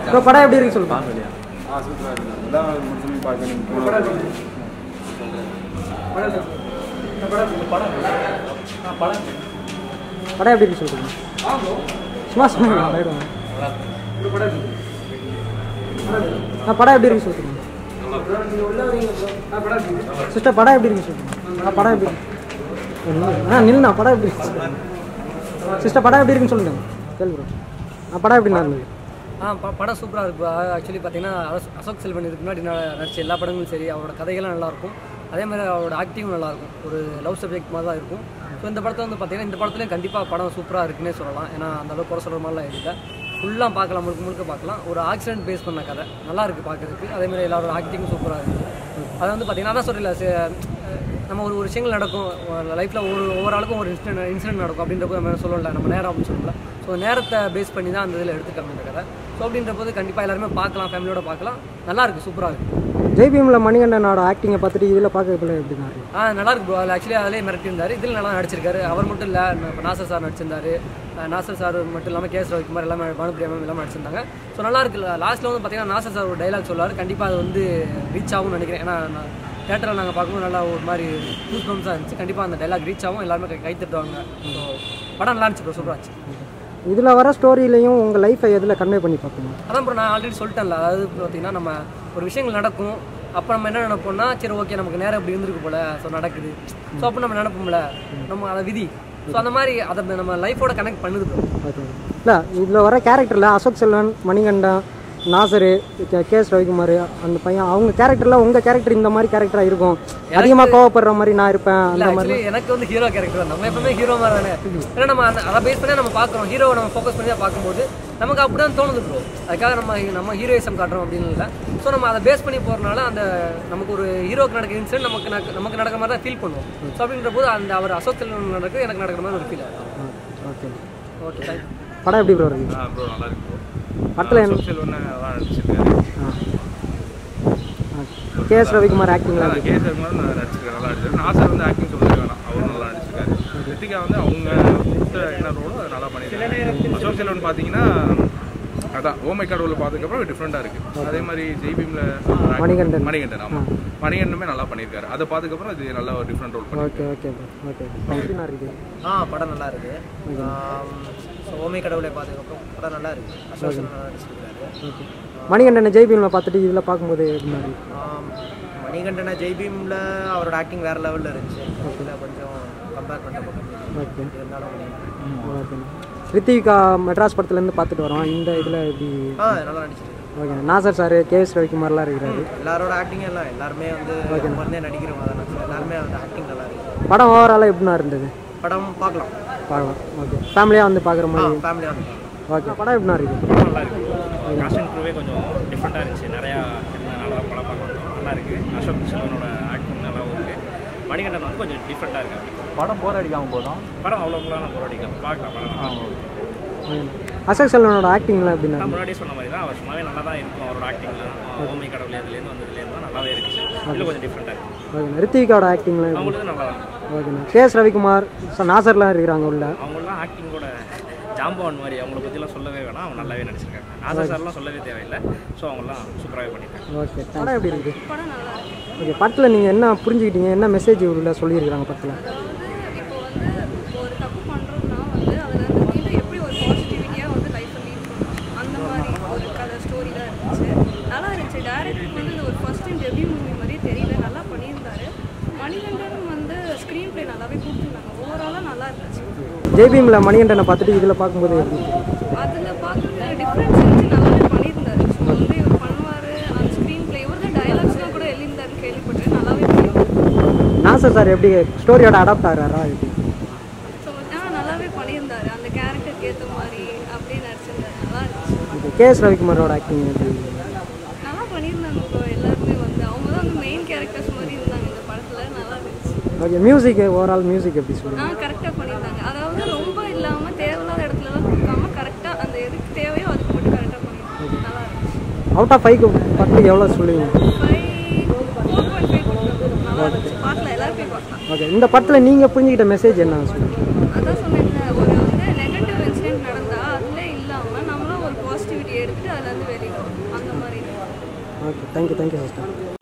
இப்போ படம் எப்படி இருக்கு சொல்லுங்க. சூப்பராக இருக்கு. எல்லாம் முடிச்சு பார்க்கணும். படம் எப்படி இருக்கு சொல்லுங்க. சும்மா சொல்லுங்க. படம் எப்படி இருக்கு சொல்லுங்க. சிஸ்டர் படம் எப்படி இருக்கு சொல்லுங்க. படம் எப்படி நில்லுண்ணா படம் எப்படி இருக்கு சிஸ்டர் படம் எப்படி இருக்குன்னு சொல்லுங்க. கேள்வி ப்ரோ படம் எப்படி இருந்தது. படம் சூப்பராக இருக்கும். ஆக்சுவலி பார்த்தீங்கன்னா அசோக் செல்வன் இதுக்கு முன்னாடி நடிச்ச எல்லா படங்களும் சரி, அவரோட கதைகள்லாம் நல்லாயிருக்கும். அதே மாதிரி அவரோட ஆக்டிங்கும் நல்லாயிருக்கும். ஒரு லவ் சப்ஜெக்ட் மாதிரி தான் இருக்கும். ஸோ இந்த படத்தை வந்து பார்த்தீங்கன்னா இந்த படத்துலேயும் கண்டிப்பாக படம் சூப்பராக இருக்குன்னே சொல்லலாம். ஏன்னா அந்தளவுக்கு குறை சொல்கிற மாதிரிலாம் இல்லை. ஃபுல்லாக பார்க்கலாம், முழுக்க பார்க்கலாம். ஒரு ஆக்சிடென்ட் பேஸ் பண்ண கதை நல்லா இருக்குது பார்க்குறதுக்கு. அதேமாதிரி எல்லாரோட ஆக்டிங்கும் சூப்பராக இருக்குது. அதை வந்து பார்த்தீங்கன்னா அதான் சொல்லல, நம்ம ஒரு விஷயங்கள் நடக்கும் லைஃப்பில், ஒவ்வொரு ஆளுக்கும் ஒரு இன்சிடென்ட் நடக்கும் அப்படின்றப்போ நம்ம சொல்லலை, நம்ம நேரம் அப்படின்னு சொல்லல. ஸோ நேரத்தை பேஸ் பண்ணி தான் அந்த இதில் எடுத்துக்காங்க இந்த கதை. ஸோ அப்படின்ற போது கண்டிப்பாக எல்லாருமே பார்க்கலாம், ஃபேமிலியோட பார்க்கலாம். நல்லாயிருக்கு, சூப்பராக இருக்குது. ஜெய்பீமில் மணிகண்டனோட ஆக்டிங்கை பார்த்துட்டு இதில் பார்க்கறதுல எப்படின்னா நல்லா இருக்கு ப்ரோ. அதில் ஆக்சுவலி அதிலே மிரட்டியிருந்தார். இதில் நல்லா நடிச்சிருக்காரு. அவர் மட்டும் இல்லை, இப்போ நாசர் சார் நடிச்சிருந்தாரு. நாசர் சார் மட்டும் இல்லாமல் கேஎஸ் ரவிக்குமார் எல்லாமே பானுப்பிரியா மேம் எல்லாமே நடிச்சிருந்தாங்க. ஸோ நல்லா இருக்கு. லாஸ்ட்டில் வந்து பார்த்தீங்கன்னா நாசர் சார் ஒரு டைலாக் சொல்லுவார். கண்டிப்பாக அது வந்து ரீச் ஆகும்னு நினைக்கிறேன். ஏன்னா தேட்டரில் நாங்கள் பார்க்கும்போது நல்லா ஒரு மாதிரி நியூஸ் பம்ஸாக இருந்துச்சு. கண்டிப்பாக அந்த டைலாக் ரீச் ஆகும், எல்லாருமே கை தட்டுவாங்க. ஸோ படம் நல்லா இருந்துச்சு ப்ரோ, சூப்பராக இருந்துச்சு. இதில் வர ஸ்டோரியிலையும் உங்கள் லைஃப்பை எதில் கன்வே பண்ணி பார்க்கணும். அதான் ப்ரோ நான் ஆல்ரெடி சொல்லிட்டேன்ல. அதாவது பார்த்தீங்கன்னா நம்ம ஒரு விஷயங்கள் நடக்கும். அப்போ நம்ம என்ன நினைப்போம்னா, சரி ஓகே நமக்கு நேரம் இப்படி இருந்திருக்கு போல, ஸோ நடக்குது. ஸோ அப்போ நம்ம நினைப்போம்ல, நம்ம அதை விதி. ஸோ அந்த மாதிரி அதை நம்ம லைஃபோட கனெக்ட் பண்ணுது ப்ரோ. ஓகே. இல்லை இதில் வர கேரக்டரில் அசோக் செல்வன், மணிகண்டன், நாசரு, கேஎஸ் ரவிக்குமார் அந்த பையன், அவங்க கேரக்டரில் உங்கள் கேரக்டர் இந்த மாதிரி கேரக்டராக இருக்கும், அதிகமாக கோவப்படுற மாதிரி நான் இருப்பேன் அந்த மாதிரி. எனக்கு வந்து ஹீரோ கேரக்டர் நம்ம எப்பவுமே ஹீரோ மாதிரி தானே. ஏன்னா நம்ம அதை பேஸ் பண்ணி நம்ம பார்க்குறோம், ஹீரோவை நம்ம ஃபோக்கஸ் பண்ணி தான் பார்க்கும்போது நமக்கு அப்படி தான் தோணுது ப்ரோ. அதுக்காக நம்ம ஹீரோயிசம் காட்டுறோம் அப்படின்னு இல்லை. ஸோ நம்ம அதை பேஸ் பண்ணி போகிறனால அந்த நமக்கு ஒரு ஹீரோக்கு நடக்கிற இன்சிடென்ட் நமக்கு நடக்கிற மாதிரி தான் ஃபீல் பண்ணுவோம். ஸோ அப்படின்ற போது அந்த அவர் அசோக் செல்வன் நடக்கு எனக்கு நடக்கிற மாதிரி ஒரு ஃபீல் ஆகும். Okay okay thank you. படம் எப்படி ப்ரோ இருக்கு. ப்ரோ நல்லா இருக்கு ப்ரோ. படத்தில் என்ன கேஎஸ் ரவிக்குமார் ஆக்டிங்லாம் கேஎஸ் ரவிக்குமார் நடிச்சிருக்காரு, நல்லா நடிச்சிருக்காரு. நாசர் வந்து ஆக்டிங் சொல்லிட்டு வேணாம், அவரும் நல்லா நடிச்சிருக்காரு. ரித்திகா வந்து அவங்க என்ன ரோலோ அதை நல்லா பண்ணியிருக்காங்க. அசோக் செல்வன் பார்த்தீங்கன்னா அதான் ஓமை கடவுள் பார்த்ததுக்கப்புறம் டிஃப்ரெண்ட்டாக இருக்குது. அதே மாதிரி ஜெய்பீமில் மணிகண்டன் ஆமாம், மணிகண்டனுமே நல்லா பண்ணியிருக்காரு. அதை பார்த்ததுக்கப்புறம் இது நல்லா ஒரு டிஃப்ரெண்ட் ரோல் பண்ணி. Okay okay okay. படம் நல்லா இருக்குது. ஸோ ஓமை கடவுளை பார்த்ததுக்கப்புறம் படம் நல்லா இருக்குது. அசோக் செல்வன் நல்லா நடிச்சிருக்காரு. மணிகண்டனை ஜெய்பீமில் பார்த்துட்டு இதில் பார்க்கும்போது எப்படி? மணிகண்டனை ஜெய்பீமில் அவரோட ஆக்டிங் வேறு லெவலில் இருந்துச்சு. இதில் கொஞ்சம் கம்பேர் பண்ணுறப்போ ஓகே இருந்தாலும் ஓகே. ரித்திகா மெட்ராஸ் படத்துலேருந்து பார்த்துட்டு வரோம். இந்த இதில் எப்படி? நல்லா நடிச்சிருக்கு. ஓகே. நாசர் சார், கேஎஸ் ரவிக்குமார்லாம் இருக்கிறாரு. எல்லாரோட ஆக்டிங் எல்லாம் எல்லாருமே வந்து மருந்தே நடிக்கிறவங்க தானே. எல்லாருமே வந்து ஆக்டிங் நல்லா இருக்குது. படம் ஓவராலாக எப்படின்னா இருந்தது? படம் பார்க்கலாம். ஓகே. ஃபேமிலியாக வந்து பார்க்குற மாதிரி. ஃபேமிலியாக வந்து ஓகே. படம் எப்படின்னா இருக்குது? நல்லா இருக்குது. காஸ்டியூம் க்ரூவே கொஞ்சம் டிஃப்ரெண்ட்டாக இருந்துச்சு. நிறையா நல்லா படம் பார்க்கலாம், நல்லா இருக்குது. அசோக் செல்வனோட ஆக்டிங் நல்லாவும் இருக்குது. மணிகண்டன் வந்து கொஞ்சம் டிஃப்ரெண்ட்டாக இருக்குது. படம் போர் அடிக்காமல் போதும். படம் அவ்வளோக்குலாம் போர் அடிக்காமல் பார்க்கலாம். படம் அசோக் செல்வனோட ஆக்டிங்லாம் எப்படின்னா? நான் முன்னாடியே சொன்ன மாதிரி தான், அவர் சும்மாவே நல்லா தான் இருக்கும். அவரோட ஆக்டிங்லாம் ஓமை கடவுள் அதுலேருந்து வந்ததுலேருந்து நல்லாவே இருந்துச்சு. இதில் கொஞ்சம் டிஃப்ரெண்ட்டாக இருக்குது. ஓகே. ரித்திகாவோட ஆக்டிங்லாம் அவங்களுக்கு நல்லா தான். ஓகேண்ணா. கேஎஸ் ரவிக்குமார், நாசர்லாம் இருக்கிறாங்க உள்ள. அவங்களாம் ஆக்டிங்கோட ஜாம்பவான் மாதிரி, அவங்கள பற்றிலாம் சொல்லவே வேணாம், அவங்க நல்லாவே நடிச்சிருக்காங்க. நாசர் சார்லாம் சொல்லவே தேவையில்லை. ஸோ அவங்களாம் சூப்பராகவே பண்ணியிருக்காங்க. ஓகே. படம் எப்படி இருக்குது? படம் நல்லா இருக்கு. ஓகே. படத்தில் நீங்கள் என்ன புரிஞ்சுக்கிட்டீங்க, என்ன மெசேஜ் உள்ள சொல்லியிருக்கிறாங்க படத்தில்? இப்போ வந்து ஒரு தப்பு பண்ணுறோம்னா வந்து அதில் வந்து எப்படி ஒரு பாசிட்டிவிட்டியாக வந்து லைஃப்பை லீட் பண்ணணும், அந்த மாதிரி ஒரு கதை ஸ்டோரி தான் இருந்துச்சு. நல்லா இருந்துச்சு. டேரக்டர் வந்து இது ஒரு ஃபர்ஸ்ட் டைம் டெபியூ மூவி மாதிரியே தெரியல, நல்லா பண்ணியிருந்தாரு. மணிகண்டன் வந்து ஸ்க்ரீன் ப்ளே நல்லாவே கொடுத்துருந்தாங்க. ஓவராலாக நல்லா இருந்துச்சு. ஜெய்பீமில் மணிகண்டனை பார்த்துட்டு இதில் பார்க்கும்போது எப்படி? அதில் பார்க்குறது டிஃப்ரென்ஸ் இருந்துச்சு, நல்லாவே பண்ணியிருந்தாரு. ஸோ வந்து இவர் பண்ணுவார் அந்த ஸ்க்ரீன் ப்ளே, இவர் தான் டைலாக்ஸ்லாம் கூட எழுதியிருந்தாருன்னு கேள்விப்பட்டேன். நல்லாவே பண்ணியிருந்தாரு. நாசர் சார் எப்படி ஸ்டோரியோட அடாப்ட் ஆகிறாரா? எப்படி? ஸோ நல்லாவே பண்ணியிருந்தாரு. அந்த கேரக்டருக்கு ஏற்ற மாதிரி அப்படியே நடிச்சிருந்தாரு. நல்லா இருந்துச்சு. கேஎஸ் ரவிக்குமாரோட ஆக்டிங் எப்படி? நல்லா பண்ணியிருந்தாங்க ப்ரோ. எல்லாருமே வந்து அவங்க தான் வந்து மெயின் கேரக்டர்ஸ் மாதிரி இருந்தாங்க இந்த படத்தில். நல்லா இருந்துச்சு. ஓகே. மியூசிக் ஓவரால் மியூசிக் எப்படி சொல்லுங்கள்? கரெக்டாக பண்ணியிருந்தாங்க. அதாவது ரொம்ப இல்லாமல் தேவையில்லாத இடத்துலலாம் கொடுக்காம கரெக்டாக அந்த எதுக்கு தேவையோ அதுக்கு மட்டும் கரெக்டாக பண்ணியிருந்தாங்க. நல்லா இருந்துச்சு. அவுட் ஆஃப் 5 படத்துக்கு எவ்வளோ சொல்லுவீங்க? 4.5 கொடுக்குறோம். நல்லா இருந்துச்சு. பார்க்கலாம், எல்லாரும் போய் பார்க்கலாம். ஓகே. இந்த படத்தில் நீங்கள் புரிஞ்சுக்கிட்ட மெசேஜ் என்ன சொல்லுங்கள்? அதான் சொன்னேன், ஒரு வந்து நெகட்டிவ் இன்சிடென்ட் நடந்தால் அதில் இல்லாமல் நம்மளும் ஒரு பாசிட்டிவிட்டி எடுத்துகிட்டு அதில் வந்து வெளியிடும். அந்த மாதிரி ஓகே தேங்க்யூ சிஸ்டர்.